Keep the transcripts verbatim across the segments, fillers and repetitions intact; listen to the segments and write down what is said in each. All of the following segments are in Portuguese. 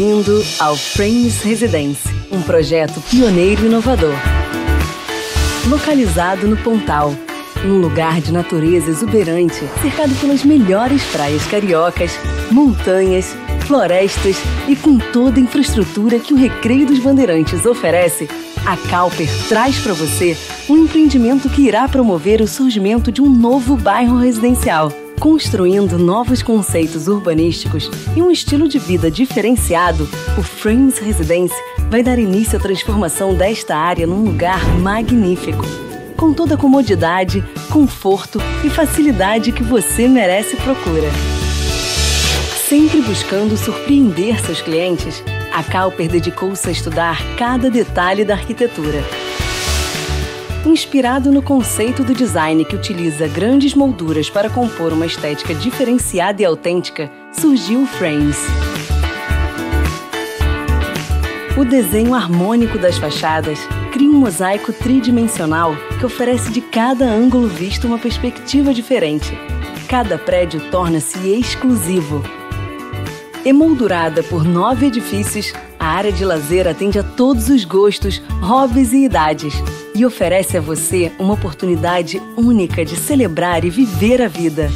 Bem-vindo ao Frames Residence, um projeto pioneiro e inovador. Localizado no Pontal, num lugar de natureza exuberante, cercado pelas melhores praias cariocas, montanhas, florestas e com toda a infraestrutura que o Recreio dos Bandeirantes oferece, a Cowper traz para você um empreendimento que irá promover o surgimento de um novo bairro residencial, construindo novos conceitos urbanísticos e um estilo de vida diferenciado. O Frames Residence vai dar início à transformação desta área num lugar magnífico, com toda a comodidade, conforto e facilidade que você merece e procura. Sempre buscando surpreender seus clientes, a Cowper dedicou-se a estudar cada detalhe da arquitetura. Inspirado no conceito do design que utiliza grandes molduras para compor uma estética diferenciada e autêntica, surgiu o Frames. O desenho harmônico das fachadas cria um mosaico tridimensional que oferece de cada ângulo visto uma perspectiva diferente. Cada prédio torna-se exclusivo. Emoldurada por nove edifícios, a área de lazer atende a todos os gostos, hobbies e idades e oferece a você uma oportunidade única de celebrar e viver a vida.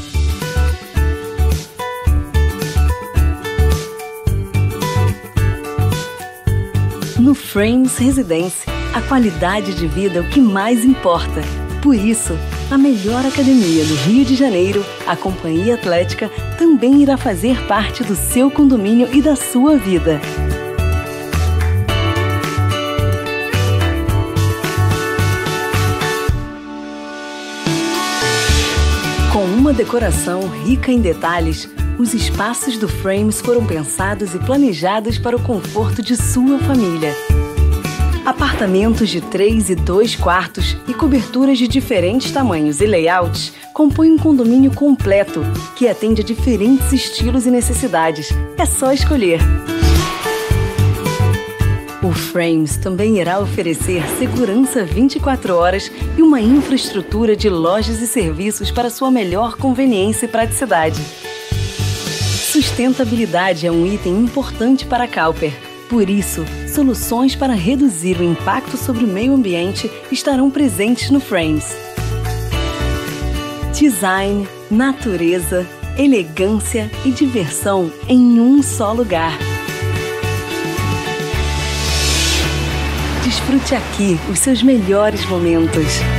No Frames Residence, a qualidade de vida é o que mais importa. Por isso, a melhor academia do Rio de Janeiro, a Companhia Atlética, também irá fazer parte do seu condomínio e da sua vida. Com uma decoração rica em detalhes, os espaços do Frames foram pensados e planejados para o conforto de sua família. Apartamentos de três e dois quartos e coberturas de diferentes tamanhos e layouts compõem um condomínio completo que atende a diferentes estilos e necessidades. É só escolher. O Frames também irá oferecer segurança vinte e quatro horas e uma infraestrutura de lojas e serviços para sua melhor conveniência e praticidade. Sustentabilidade é um item importante para a Cowper. Por isso, soluções para reduzir o impacto sobre o meio ambiente estarão presentes no Frames. Design, natureza, elegância e diversão em um só lugar. Desfrute aqui os seus melhores momentos.